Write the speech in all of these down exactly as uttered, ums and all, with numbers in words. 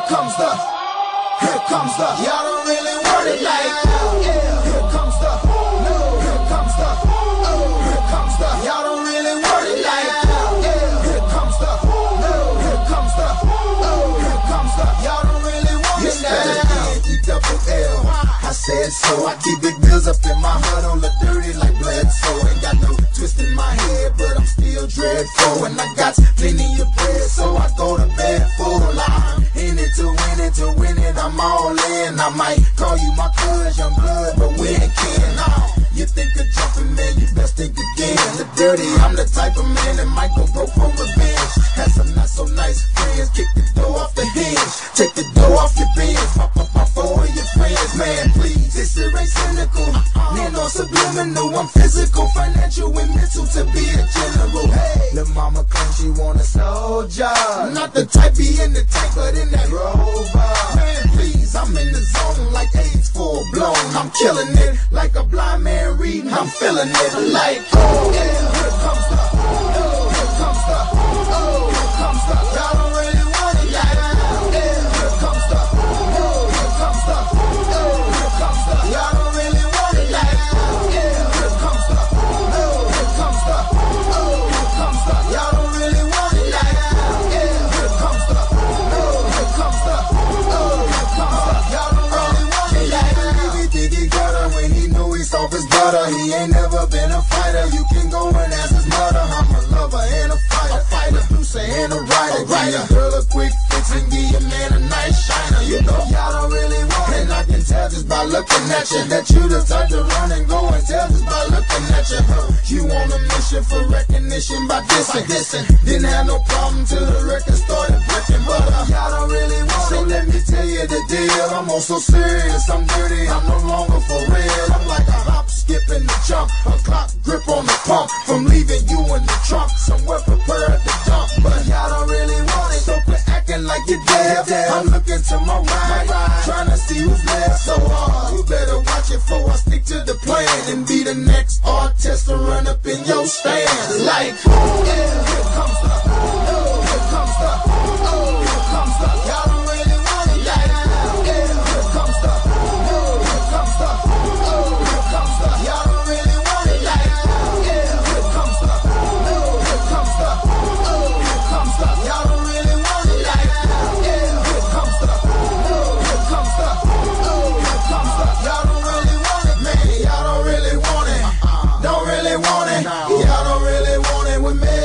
here comes the, here comes the, y'all don't really want it like that. Yeah, here comes the, no, here comes the, oh, here comes the, y'all don't really want it like that. Yeah, here comes the, no, here comes the, oh, here comes the, y'all don't really want it like that. E double L, I said so. I keep big bills up in my hood on the dirty like Bledsoe. Ain't got no twist in my head, but I'm still dreadful. And I got plenty of bread, so I go to bed full. I'm in it to win it, to win it, I'm all in. I might call you my cuz, young blood, but we ain't kin. Nah, you think of jumping, man, you best think again. The dirty, I'm the type of man that might go broke for revenge. Had some not so nice friends, kick the door off the hinge. Take the door off your bins, pop up my four of your friends. Man, please, this shit ain't cynical. Man, on subliminal, I'm physical, financial, and mental to be a general. Hey, the mama claims she want a soldier. Not the type be in the tank, but in that rover. Man, please, I'm in the zone like AIDS full blown. I'm killing it like a blind man reading. I'm feeling it like, oh, yeah, here comes the, oh, here comes the, oh, here comes the, y'all don't really want it like that. Yeah, here comes the, oh, here comes the, oh, here comes the, y'all don't really want it like that. Yeah, here comes the, oh, here comes the, oh, here comes the, y'all don't really want it like that. Yeah, here comes the, oh, here comes the, oh, here comes the, y'all don't really want it like that. He think he got her when he knew he's off his butter. He ain't never been a fighter. You can go and ask his mother. I'm a lover and a fighter, a fighter, producer and a writer. Give your girl a quick fix and give your man a nice shiner. You know y'all don't really want it, and I can tell just by looking at you that you the type to run and go and tell just by looking at you. Huh? You on a mission for recognition by dissing, dissing. Didn't have no problem till the record started breaking, but uh, y'all don't really want so it. So let me tell you the deal. I'm on so serious, I'm dirty, I'm no longer for real. I'm like a hop, skip, and a jump, a clock grip on the pump. From leaving you in the trunk, somewhere prepared to dump. But y'all don't really want it, so quit acting like you're dead. I'm looking to my right, trying to see who's left. So uh, you better watch it before I stick to the plan and be the next artist to run up in your stand. Like, yeah, here comes the, oh, here comes the, oh, here comes the, y'all don't really want it like that. Yeah, here comes the, oh, here comes the, oh, here comes the, y'all don't really want it like that. Yeah, here comes the, oh, here comes the, oh, here comes the, y'all don't really want it like that. Yeah, here comes the, oh, here comes the, oh, here comes the, y'all don't really want it, man. Y'all don't really want it, don't really want it. Y'all don't really want it with me.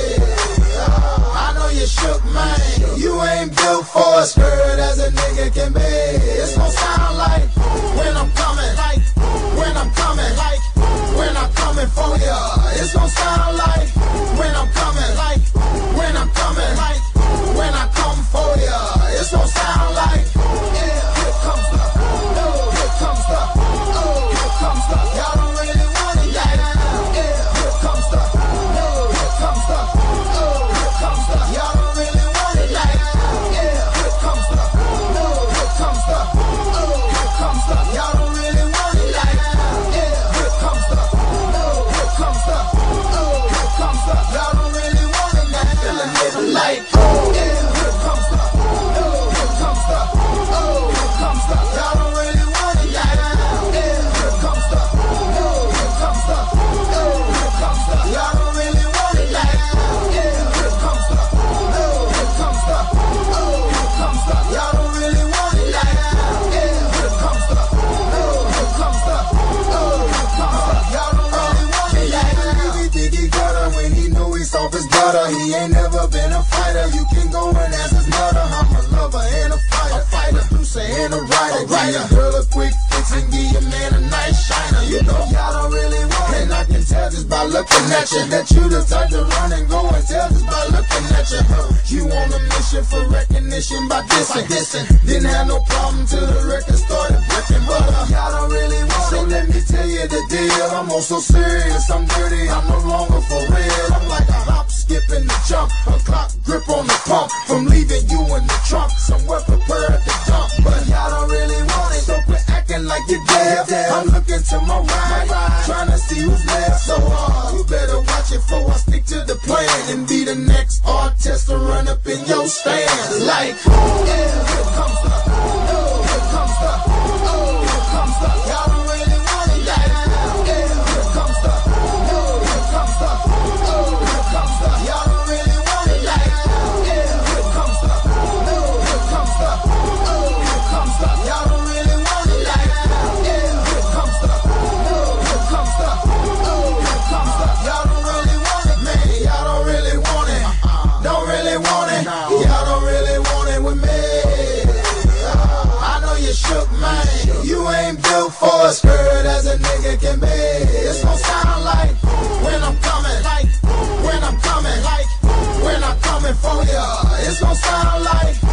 I know you shook, man. You ain't built for a skirt as a nigga can be. It's gon' sound like when I'm coming, like when I'm coming, like when I'm coming for ya. It's gon' sound like when I'm coming, like when I'm coming, like when I come for ya. It's gon' sound like, yeah, here comes the, oh, here comes the, oh, here comes the, y'all don't really want it like that. Yeah, here comes the, oh, here comes the, oh, here comes the, y'all don't really want it like that. Yeah, here comes the, oh, here comes the, oh, here comes the, y'all don't really want it like that. Yeah, here comes the, oh, here comes the, oh, here comes the, y'all don't really want it now. Feeling it like, oh, yeah, here comes the, oh, here comes the, oh, here comes the, y'all don't really want it like that. Yeah, here comes the, oh, here comes the, oh, here comes the, y'all don't really want it like that. Yeah, here comes the, oh, here comes the, oh, here comes the, y'all don't really want it like that. Yeah, here comes the, oh, here comes the, oh, here comes the, y'all don't really want it like that. He think he got her when he knew he's off his butter. He ain't never been a fighter. You can go and ask his mother. I'm a lover and a fighter, a fighter, producer and a writer. Give your girl a quick fix and give your man a nice shiner. You know y'all don't really want it, and I can tell just by looking at you that you the type to run and go and tell just by looking at you. Huh? You on a mission for recognition by dissing, dissing. Didn't have no problem till the record started breaking, but uh, y'all don't really want it. So let me tell you the deal. I'm on so serious, I'm dirty, I'm no longer for real. I'm like a hop, skip, and a jump, a clock grip on the pump. From leaving you in the trunk, somewhere prepared to dump. But y'all don't really want it, so quit acting like you're dead. left. I'm looking to my right, trying to see who's left. So uh, you better watch it for I stick to the plan and be the next artist to run up in your stands. Like, yeah, here comes the, oh, here comes the, oh, here comes the. Y'all don't really want it like, yeah, here comes the, oh, here comes the, oh, here comes the. Y'all don't really want it like, yeah, here comes the, oh, here comes the, oh, here comes the. Y'all don't really want it like, yeah, here comes the, oh, here comes the, oh, here comes the. Y'all don't really want it, man. Y'all don't really want it. Don't really want it. Y'all don't really want it with me. Uh, I know you shook, man. You ain't built for a skirt as a nigga can be. It's gon' sound like when I'm coming, like when I'm coming, like when I'm coming for ya. It's gon' sound like